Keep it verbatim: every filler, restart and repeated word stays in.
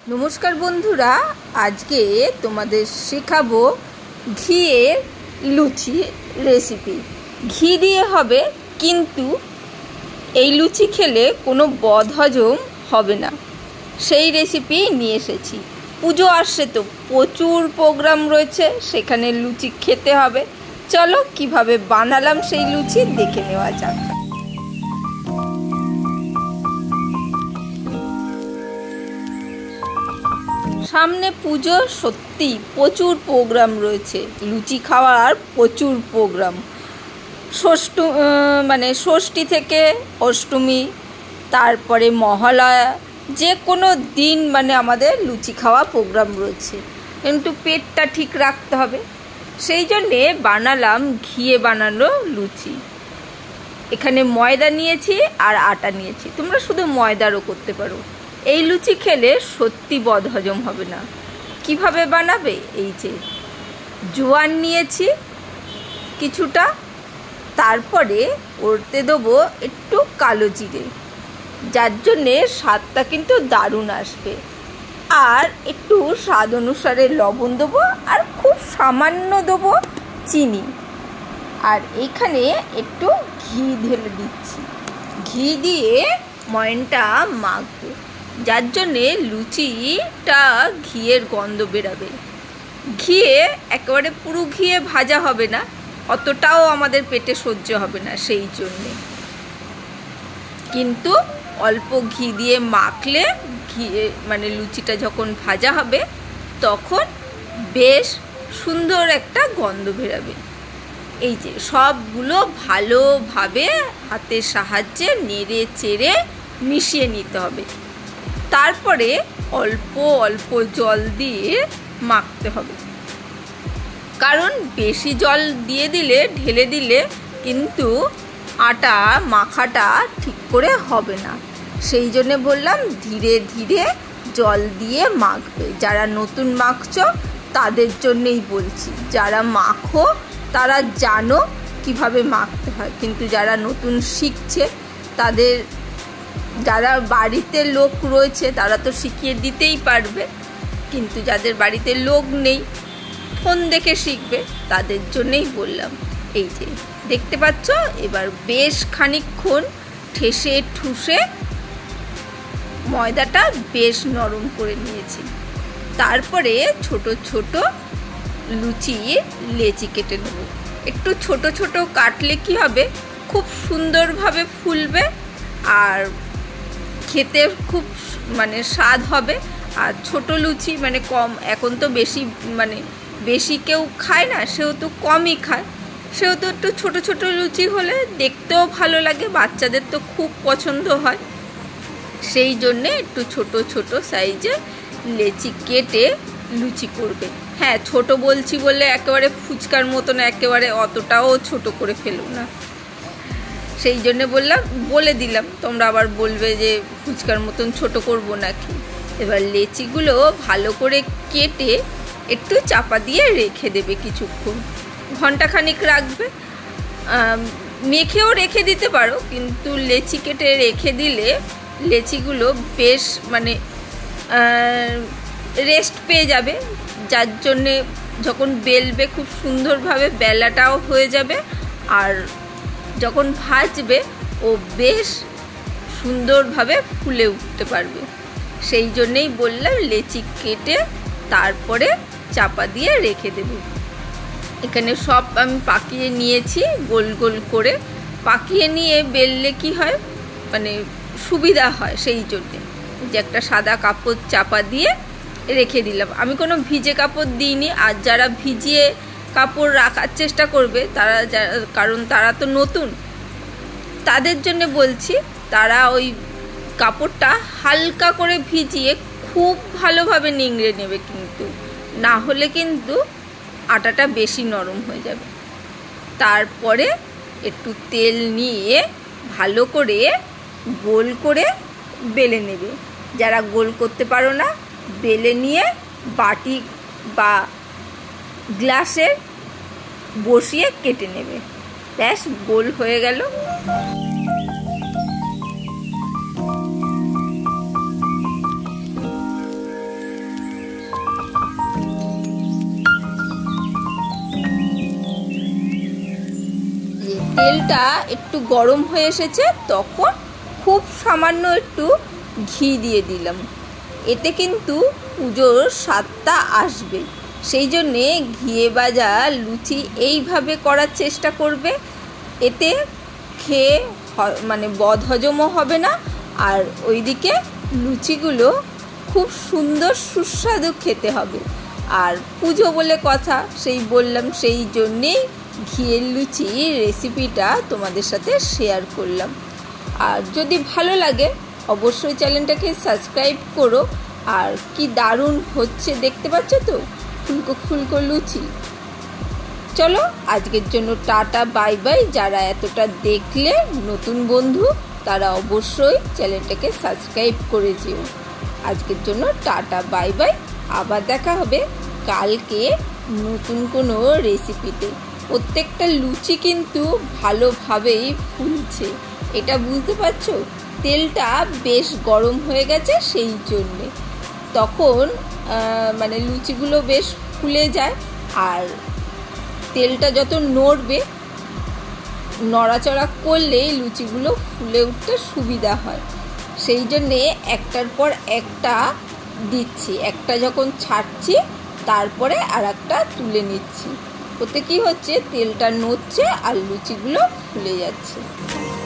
नमस्कार बंधुरा आज के तुम्हारे शेखाबो घिएर लुचि रेसिपि। घी दिए हबे किन्तु এই লুচি খেলে কোনো বদহজম হবে না, সেই রেসিপি নিয়ে এসেছি। পুজো আসছে তো প্রচুর প্রোগ্রাম রয়েছে, সেখানে লুচি খেতে হবে। চলো কিভাবে বানালাম সেই লুচি দেখে নেওয়া যাক। সামনে পুজো, সত্যি প্রচুর প্রোগ্রাম রয়েছে, লুচি খাওয়ার প্রচুর প্রোগ্রাম। ষষ্ঠ মানে ষষ্ঠী থেকে অষ্টমী, তারপরে মহালয়া, যে কোনো দিন মানে আমাদের লুচি খাওয়া প্রোগ্রাম রয়েছে, কিন্তু পেটটা ঠিক রাখতে হবে। সেই জন্যে বানালাম ঘিয়ে বানানো লুচি। এখানে ময়দা নিয়েছি আর আটা নিয়েছি, তোমরা শুধু ময়দারও করতে পারো। এই লুচি খেলে সত্যি বদহজম হবে না। কিভাবে বানাবে? এই যে জোয়ান নিয়েছি কিছুটা, তারপরে ওতে দেবো একটু কালো জিরে, যার জন্যে স্বাদটা কিন্তু দারুণ আসবে। আর একটু স্বাদ অনুসারে লবণ দেবো, আর খুব সামান্য দেবো চিনি। আর এখানে একটু ঘি ঢেলে দিচ্ছি। ঘি দিয়ে ময়নটা মাখবো, যার জন্যে লুচিটা ঘিয়ের গন্ধ বেরাবে। ঘিয়ে একেবারে পুরো ঘিয়ে ভাজা হবে না, অতটাও আমাদের পেটে সহ্য হবে না, সেই জন্যে কিন্তু অল্প ঘি দিয়ে মাখলে ঘিয়ে মানে লুচিটা যখন ভাজা হবে তখন বেশ সুন্দর একটা গন্ধ বেরাবে। এই যে সবগুলো ভালোভাবে হাতের সাহায্যে নেড়ে চেড়ে মিশিয়ে নিতে হবে। তারপরে অল্প অল্প জল দিয়ে মাখতে হবে, কারণ বেশি জল দিয়ে দিলে ঢেলে দিলে কিন্তু আটা মাখাটা ঠিক করে হবে না। সেই জন্যে বললাম ধীরে ধীরে জল দিয়ে মাখবে। যারা নতুন মাখছো তাদের জন্যেই বলছি, যারা মাখো তারা জানো কিভাবে মাখতে হয়, কিন্তু যারা নতুন শিখছে তাদের, যারা বাড়িতে লোক রয়েছে তারা তো শিখিয়ে দিতেই পারবে, কিন্তু যাদের বাড়িতে লোক নেই ফোন দেখে শিখবে, তাদের জন্যেই বললাম। এই যে দেখতে পাচ্ছ, এবার বেশ খানিকক্ষণ ঠেসে ঠুসে ময়দাটা বেশ নরম করে নিয়েছি। তারপরে ছোট ছোট লুচি লেচি কেটে নেব। একটু ছোট ছোট কাটলে কি হবে, খুব সুন্দরভাবে ফুলবে আর খেতে খুব মানে স্বাদ হবে। আর ছোট লুচি মানে কম, এখন তো বেশি মানে বেশি কেউ খায় না, সেহেতু কমই খায়, সেহেতু একটু ছোট ছোট লুচি হলে দেখতেও ভালো লাগে, বাচ্চাদের তো খুব পছন্দ হয়। সেই জন্যে একটু ছোট ছোট সাইজে লেচি কেটে লুচি করবে। হ্যাঁ, ছোট বলছি বলে একেবারে ফুচকার মতন একেবারে অতটাও ছোট করে ফেলো না, সেই জন্যে বললাম, বলে দিলাম, তোমরা আবার বলবে যে ফুচকার মতন ছোট করব নাকি। এবার লেচিগুলো ভালো করে কেটে একটু চাপা দিয়ে রেখে দেবে কিছুক্ষণ, ঘন্টাখানিক রাখবে। মেখেও রেখে দিতে পারো, কিন্তু লেচি কেটে রেখে দিলে লেচিগুলো বেশ মানে রেস্ট পেয়ে যাবে, যার জন্যে যখন বেলবে খুব সুন্দরভাবে বেলাটাও হয়ে যাবে, আর যখন ভাজবে ও বেশ সুন্দরভাবে ফুলে উঠতে পারবে। সেই জন্যেই বললাম লেচি কেটে তারপরে চাপা দিয়ে রেখে দেব। এখানে সব আমি পাকিয়ে নিয়েছি, গোল গোল করে পাকিয়ে নিয়ে বেললে কি হয় মানে সুবিধা হয়, সেই জন্যে যে একটা সাদা কাপড় চাপা দিয়ে রেখে দিলাম। আমি কোনো ভিজে কাপড় দিইনি, আর যারা ভিজিয়ে কাপড় রাখার চেষ্টা করবে তারা, কারণ তারা তো নতুন, তাদের জন্য বলছি, তারা ওই কাপড়টা হালকা করে ভিজিয়ে খুব ভালোভাবে নিংড়ে নেবে, কিন্তু না হলে কিন্তু আটাটা বেশি নরম হয়ে যাবে। তারপরে একটু তেল নিয়ে ভালো করে গোল করে বেলে নেবে। যারা গোল করতে পারো না, বেলে নিয়ে বাটি বা গ্লাসে বসিয়ে কেটে নেবে, ব্যাস গোল হয়ে গেল। তেলটা একটু গরম হয়ে এসেছে, তখন খুব সামান্য একটু ঘি দিয়ে দিলাম। এতে কিন্তু পুজোর স্বাদটা আসবে, সেই জন্যে ঘিয়ে ভাজা লুচি এইভাবে করার চেষ্টা করবে। এতে খেয়ে মানে বদহজমও হবে না, আর ওইদিকে লুচিগুলো খুব সুন্দর সুস্বাদু খেতে হবে। আর পুজো বলে কথা, সেই বললাম, সেই জন্যেই ঘিয়ের লুচি রেসিপিটা তোমাদের সাথে শেয়ার করলাম। আর যদি ভালো লাগে অবশ্যই চ্যানেলটাকে সাবস্ক্রাইব করো। আর কি দারুণ হচ্ছে দেখতে পাচ্ছ তো, ফুলকো ফুলকো লুচি। চলো আজকের জন্য টাটা বাই বাই। যারা এতটা দেখলে নতুন বন্ধু, তারা অবশ্যই চ্যানেলটাকে সাবস্ক্রাইব করে যেও। আজকের জন্য টাটা বাই বাই। আবার দেখা হবে কালকে নতুন কোনো রেসিপিতে। প্রত্যেকটা লুচি কিন্তু ভালোভাবেই ফুলছে, এটা বুঝতে পারছো? তেলটা বেশ গরম হয়ে গেছে, সেই জন্যে তখন মানে লুচিগুলো বেশ ফুলে যায়। আর তেলটা যত নড়বে, নড়াচড়া করলেই লুচিগুলো ফুলে উঠতে সুবিধা হয়। সেই জন্যে একটার পর একটা দিচ্ছি, একটা যখন ছাড়ছি তারপরে আর একটা তুলে নিচ্ছি। ওতে কি হচ্ছে, তেলটা নড়ছে আর লুচিগুলো ফুলে যাচ্ছে।